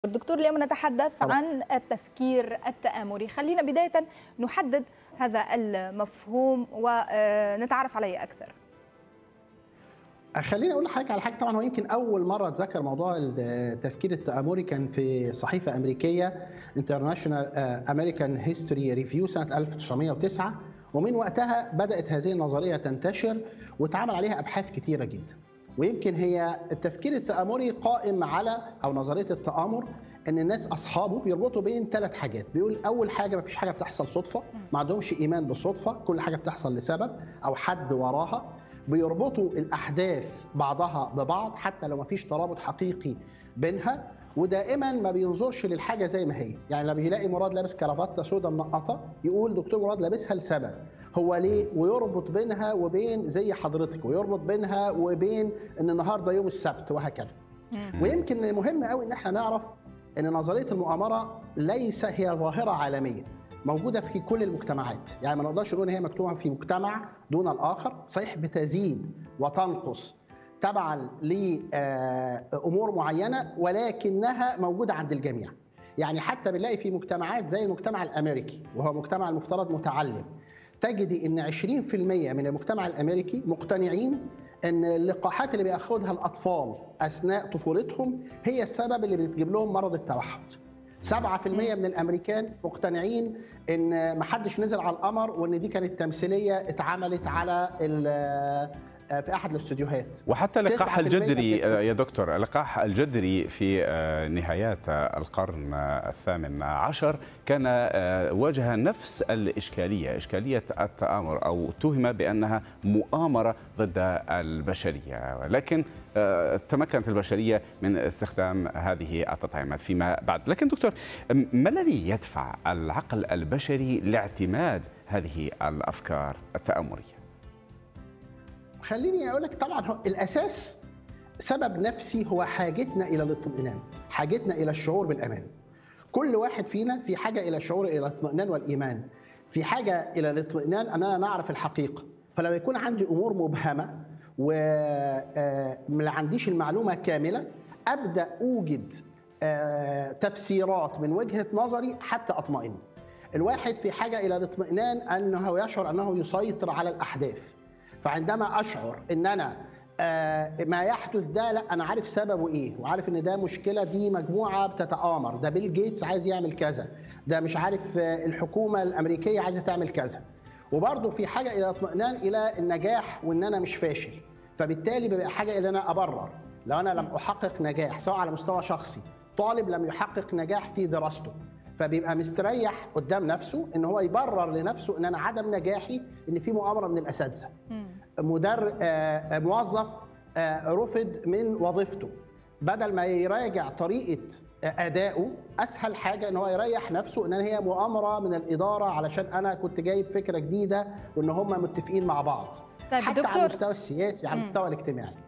دكتور، اليوم نتحدث عن التفكير التآمري. خلينا بداية نحدد هذا المفهوم ونتعرف عليه أكثر. خليني اقول لحضرتك على حاجه. طبعا هو يمكن اول مره اتذكر موضوع التفكير التآمري كان في صحيفه امريكيه انترناشونال امريكان هيستوري ريفيو سنه 1909، ومن وقتها بدات هذه النظريه تنتشر واتعمل عليها ابحاث كتيره جدا. ويمكن هي التفكير التآمري قائم على او نظريه التآمر ان الناس اصحابه بيربطوا بين ثلاث حاجات. بيقول اول حاجه مفيش حاجه بتحصل صدفه، ما عندهمش ايمان بالصدفه، كل حاجه بتحصل لسبب او حد وراها. بيربطوا الاحداث بعضها ببعض حتى لو مفيش ترابط حقيقي بينها، ودائما ما بينظرش للحاجه زي ما هي. يعني لما بيلاقي مراد لابس كرافته سوداء منقطه يقول دكتور مراد لابسها لسبب، هو ليه؟ ويربط بينها وبين زي حضرتك، ويربط بينها وبين ان النهارده يوم السبت وهكذا. ويمكن مهم قوي ان احنا نعرف ان نظريه المؤامره ليس هي ظاهره عالميه موجوده في كل المجتمعات. يعني ما نقدرش نقول هي مكتوبه في مجتمع دون الاخر، صحيح بتزيد وتنقص تبعا لامور معينه، ولكنها موجوده عند الجميع. يعني حتى بنلاقي في مجتمعات زي المجتمع الامريكي، وهو مجتمع المفترض متعلم، تجدي ان 20% من المجتمع الامريكي مقتنعين ان اللقاحات اللي بياخدها الاطفال اثناء طفولتهم هي السبب اللي بتجيب لهم مرض التوحد. 7% من الامريكان مقتنعين ان ما حدش نزل على القمر وان دي كانت تمثيليه اتعملت على في احد الاستوديوهات. وحتى اللقاح الجذري يا دكتور، اللقاح الجذري في نهايات القرن الثامن عشر كان واجه نفس الإشكالية، إشكالية التآمر، أو اتهم بأنها مؤامرة ضد البشرية، لكن تمكنت البشرية من استخدام هذه التطعيمات فيما بعد. لكن دكتور، ما الذي يدفع العقل البشري لاعتماد هذه الأفكار التآمرية؟ خليني اقول لك، طبعا الاساس سبب نفسي، هو حاجتنا الى الاطمئنان، حاجتنا الى الشعور بالامان. كل واحد فينا في حاجه الى الشعور الى الاطمئنان والايمان، في حاجه الى الاطمئنان ان انا نعرف الحقيقه. فلما يكون عندي امور مبهمه وما عنديش المعلومه كامله، ابدا اوجد تفسيرات من وجهه نظري حتى اطمئن. الواحد في حاجه الى الاطمئنان انه يشعر انه يسيطر على الاحداث. فعندما اشعر ان انا ما يحدث ده، لا انا عارف سببه ايه، وعارف ان ده مشكله، دي مجموعه بتتآمر، ده بيل جيتس عايز يعمل كذا، ده مش عارف الحكومه الامريكيه عايزه تعمل كذا. وبرضه في حاجه الى اطمئنان الى النجاح وان انا مش فاشل. فبالتالي بيبقى حاجه الى انا ابرر لو انا لم احقق نجاح، سواء على مستوى شخصي، طالب لم يحقق نجاح في دراسته، فبيبقى مستريح قدام نفسه ان هو يبرر لنفسه ان انا عدم نجاحي ان في مؤامره من الاساتذه. موظف رفض من وظيفته، بدل ما يراجع طريقه ادائه، اسهل حاجه ان هو يريح نفسه ان هي مؤامره من الاداره علشان انا كنت جايب فكره جديده وان هم متفقين مع بعض. طيب حتى دكتور، على المستوى السياسي، على المستوى الاجتماعي.